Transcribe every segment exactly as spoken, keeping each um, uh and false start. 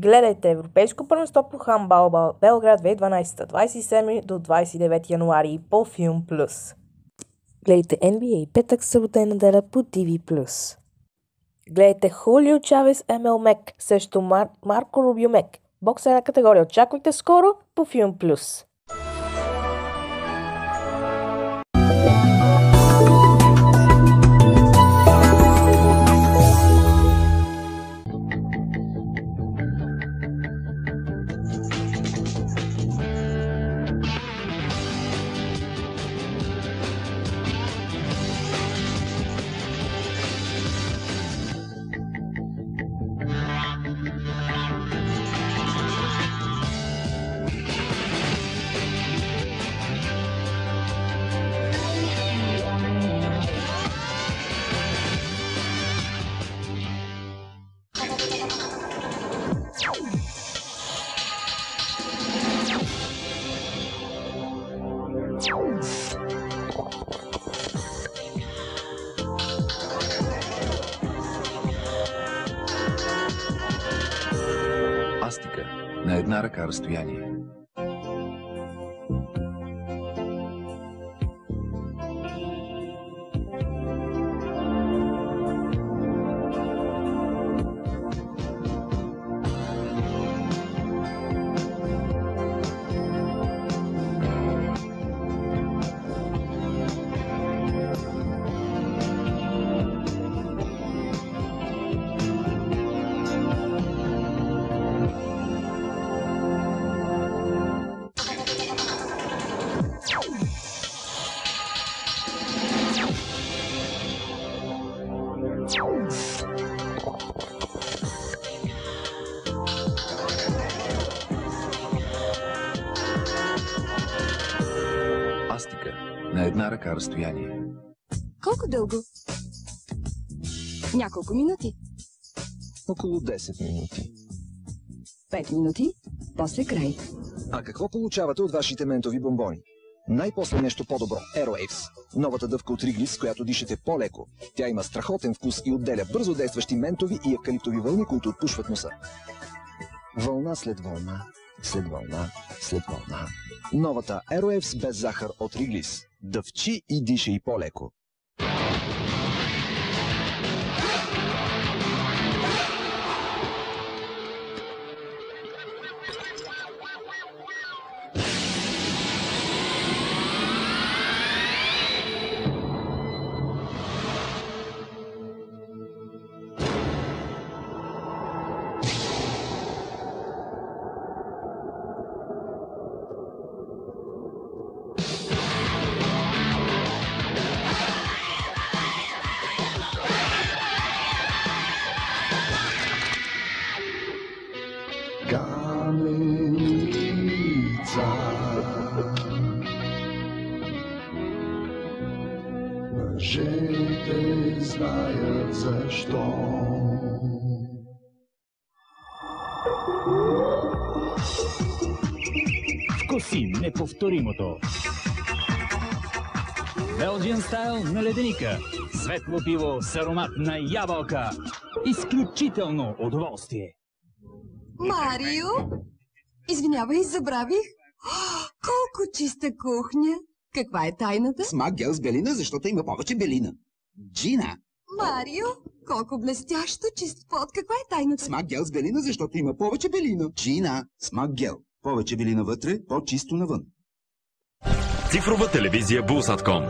Гледайте Европейско първенство по хандбал Белград две хиляди и дванадесета, двадесет и седми до двадесет и девети януари по Филм Плюс. Гледайте Ен Би Ей петък, събота и неделя по Ти Ви Плюс. Гледайте Хулио Чавес Ем Ел Мек срещу Мар... Марко Рубио Мек. Бокс една категория. Очаквайте скоро по Филм Плюс. Астика на една ръка разстояние. Астика на една ръка разстояние. Колко дълго? Няколко минути. Около десет минути. Пет минути, после край. А какво получавате от вашите ментови бомбони? Най-после нещо по-добро. Aerowaves. Новата дъвка от Риглис, с която дишате по-леко. Тя има страхотен вкус и отделя бързо действащи ментови и евкалиптови вълни, които отпушват носа. Вълна след вълна, след вълна, след вълна. Новата Aerowaves без захар от Риглис. Дъвчи и дишай по-леко. Каменица, мъжете знаят защо. Вкуси неповторимото. Belgian стайл на леденика. Светло пиво с аромат на ябълка. Изключително удоволствие. Марио? Извинявай, забравих. О, колко чиста кухня! Каква е тайната? Смак гел с белина, защото има повече белина. Джина. Марио, колко блестящо чист пот. Каква е тайната? Смак гел с белина, защото има повече белина. Джина. Смак гел. Повече белина вътре, по-чисто навън. Цифрова телевизия Булсатком.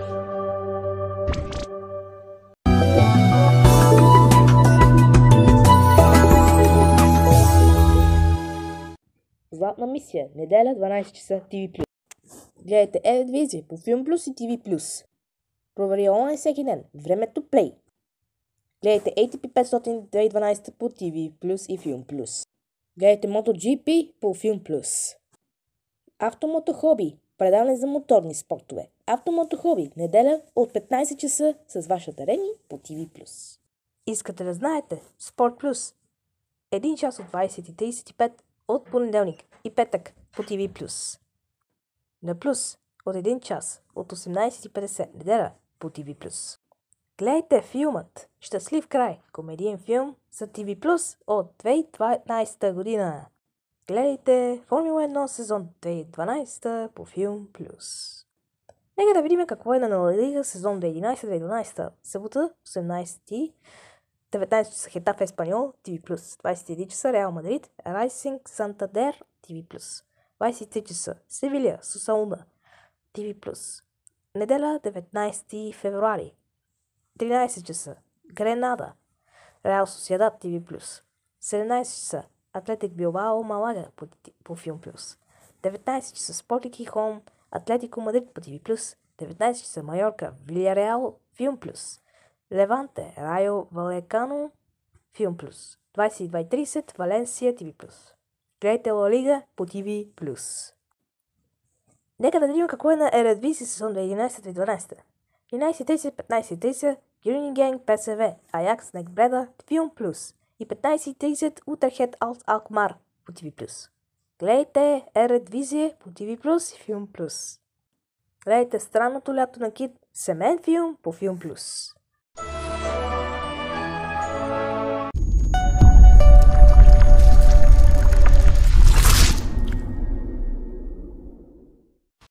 Златна мисия. Неделя, дванадесет часа, Ти Ви Плюс. Гледайте Евровизия по Филм Плюс и Ти Ви Плюс. Провери онлайн всеки ден. Времето Play. Гледайте Ей Ти Пи петстотин две хиляди и дванадесета по Ти Ви Плюс и Филм Плюс. Гледайте MotoGP по Филм Плюс. Автомото Хоби. Предаване за моторни спортове. Автомото Хоби. Неделя от петнадесет часа с вашата Рени по Ти Ви Плюс. Искате да знаете? Спорт Плюс. един час от двадесет и тридесет и пет от понеделник и петък по Ти Ви Плюс. На Плюс от един час от осемнадесет и петдесет неделя по Ти Ви Плюс. Гледайте филмът Щастлив край, комедиен филм за Ти Ви Плюс от две хиляди и деветнадесета година. Гледайте Формула едно сезон две хиляди и дванадесета по Филм Плюс. Нека да видим какво е на Ла Лига сезон две хиляди и единадесета две хиляди и дванадесета. Събота, осемнадесети, деветнадесет часа Хетафе Еспаньол, Ти Ви Плюс. двадесет и един часа Реал Мадрид, Райсинг Сантандер, Ти Ви Плюс. двадесет и три часа Севилия, Сусауна, Ти Ви Плюс. Неделя, деветнадесети февруари, тринадесет часа Гренада, Реал Сосиедад, Ти Ви Плюс. седемнадесет часа Атлетик Билбао, Малага по, по Филм Плюс. деветнадесет часа Спортинг Гихон, Атлетико Мадрид по Ти Ви Плюс. деветнадесет часа Майорка, Вилияреал, Филм Плюс. Леванте, Райо Валекано, Филм Плюс. двадесет и два и тридесет Валенсия, Ти Ви Плюс. Гледайте Ла Лига по Ти Ви Плюс. Нека да видим какво е на Ередвизи сезон две хиляди и единадесета две хиляди и дванадесета. единадесет и тридесет, петнадесет и тридесет Гюринген ПСВ, Аякс Некбреда, Филм Плюс. И петнадесет и тридесет Утерхет Алт Алкмар по Ти Ви Плюс. Гледайте Ередвизия по Ти Ви Плюс и Филм Плюс. Гледайте Странното лято на Кит, семейен филм по Филм Плюс.